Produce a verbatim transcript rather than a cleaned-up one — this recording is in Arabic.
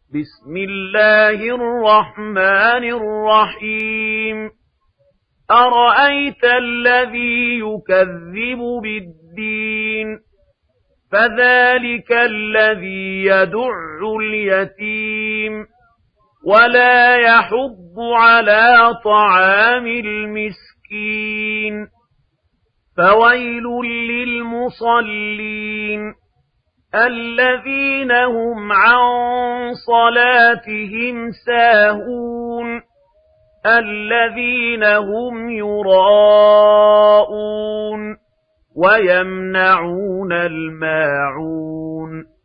بسم الله الرحمن الرحيم أرأيت الذي يكذب بالدين فذلك الذي يدع اليتيم ولا يحض على طعام المسكين فويل للمصلين الذين هم عن صلاتهم ساهون الذين هم يراءون ويمنعون الماعون